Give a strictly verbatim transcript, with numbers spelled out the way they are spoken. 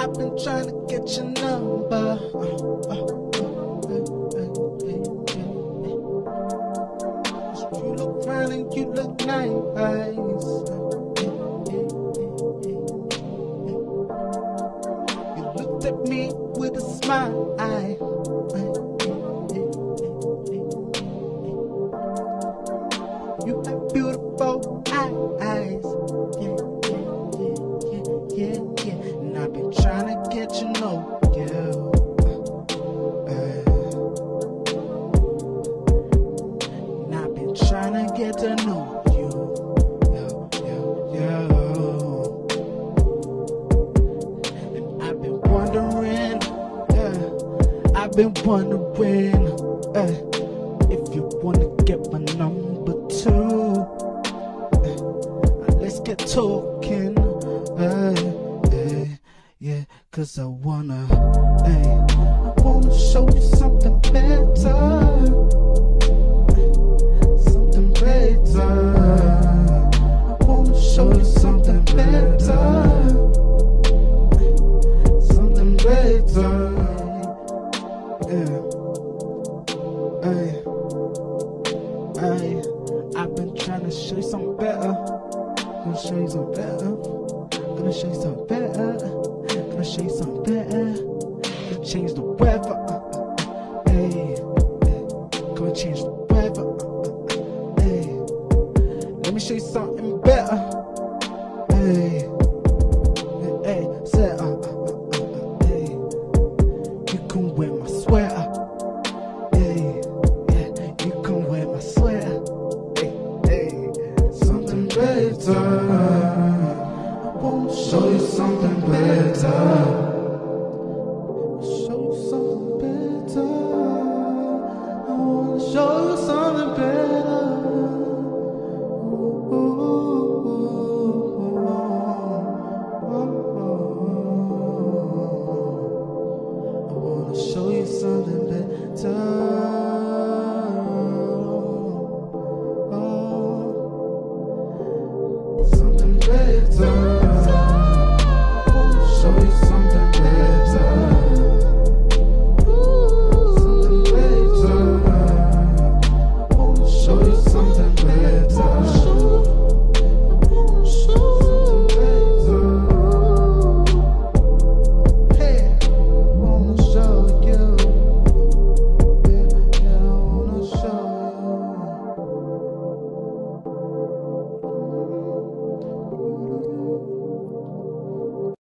I've been trying to get your number. Uh, uh, uh, hey, hey, hey, hey. You look fine and you look nice. Uh, hey, hey, hey, hey, hey. You looked at me with a smile. I, you have beautiful eyes, yeah, yeah, yeah, yeah, yeah. And I've been trying to get you know you. Uh, and I've been trying to get to know you, yo, yo, yo. And I've been wondering, yeah, I've been wondering, uh, if you wanna get my number too. Let's get talking, hey, hey, yeah, cause I wanna, hey, I wanna show you something better, something better, I wanna show you something better, something better, yeah, hey, hey, I've been trying to show you something better. Gonna show you something better. Gonna show you something better. Gonna show you something better. Gonna change the weather. Hey, gonna change the weather. Hey, let me show you something better. Hey, hey, say, uh, uh, uh, uh, hey, you can wear my sweater. Hey, yeah, you can wear my sweater. Hey, hey, something better. I wanna show you something better. Show you something better. I wanna show you something better.